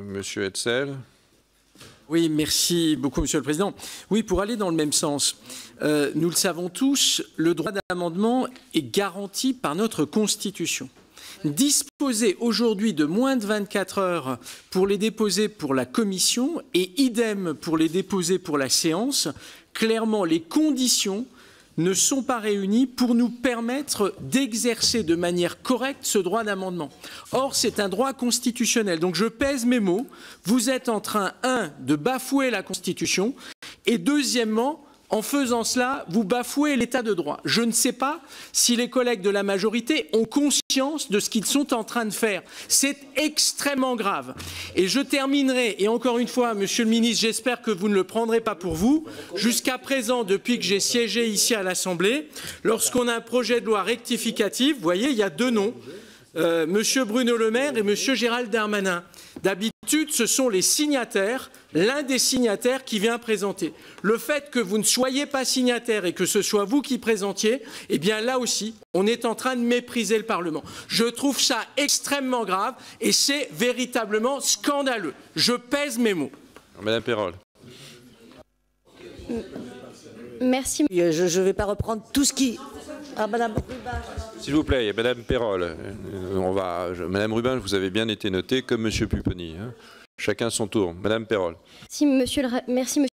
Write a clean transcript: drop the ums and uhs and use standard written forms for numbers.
Monsieur Hetzel. Oui, merci beaucoup, Monsieur le Président. Oui, pour aller dans le même sens, nous le savons tous, le droit d'amendement est garanti par notre Constitution. Disposer aujourd'hui de moins de 24 heures pour les déposer pour la commission et idem pour les déposer pour la séance, clairement les conditions ne sont pas réunies pour nous permettre d'exercer de manière correcte ce droit d'amendement. Or, c'est un droit constitutionnel. Donc, je pèse mes mots. Vous êtes en train, de bafouer la Constitution et deuxièmement, en faisant cela, vous bafouez l'état de droit. Je ne sais pas si les collègues de la majorité ont conscience de ce qu'ils sont en train de faire. C'est extrêmement grave. Et je terminerai, et encore une fois, Monsieur le Ministre, j'espère que vous ne le prendrez pas pour vous. Jusqu'à présent, depuis que j'ai siégé ici à l'Assemblée, lorsqu'on a un projet de loi rectificatif, vous voyez, il y a deux noms, Monsieur Bruno Le Maire et Monsieur Gérald Darmanin. D'habitude, ce sont les signataires, l'un des signataires qui vient présenter. Le fait que vous ne soyez pas signataire et que ce soit vous qui présentiez, eh bien là aussi, on est en train de mépriser le Parlement. Je trouve ça extrêmement grave et c'est véritablement scandaleux. Je pèse mes mots. Madame Peyrol. Merci. Je ne vais pas reprendre tout ce qui... Ah, Madame... S'il vous plaît, Madame Peyrol. Madame Rubin, vous avez bien été notée, comme Monsieur Pupponi. Hein. Chacun son tour. Madame Peyrol. Merci, Monsieur